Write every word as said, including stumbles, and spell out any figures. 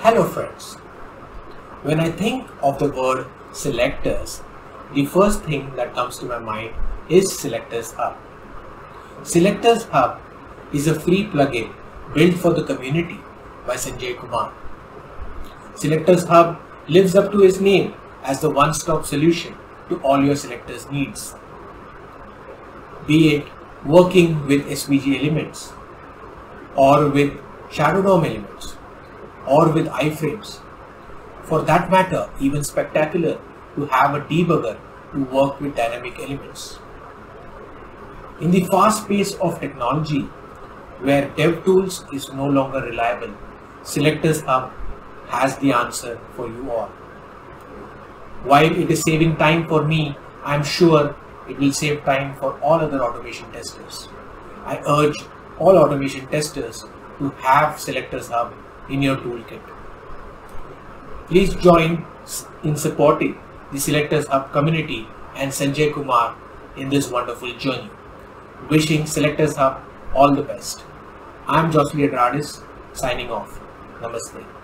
Hello friends. When I think of the word selectors, the first thing that comes to my mind is Selectors Hub. Selectors Hub is a free plugin built for the community by Sanjay Kumar. Selectors Hub lives up to its name as the one-stop solution to all your selectors needs. Be it working with S V G elements, or with Shadow D O M elements, or with iframes. For that matter, even spectacular to have a debugger to work with dynamic elements. In the fast pace of technology, where DevTools is no longer reliable, Selectors Hub has the answer for you all. While it is saving time for me, I am sure it will save time for all other automation testers. I urge all automation testers to have Selectors Hub in your toolkit. Please join in supporting the Selectors Hub community and Sanjay Kumar in this wonderful journey. Wishing Selectors Hub all the best. I am Jocelyn Radis signing off. Namaste.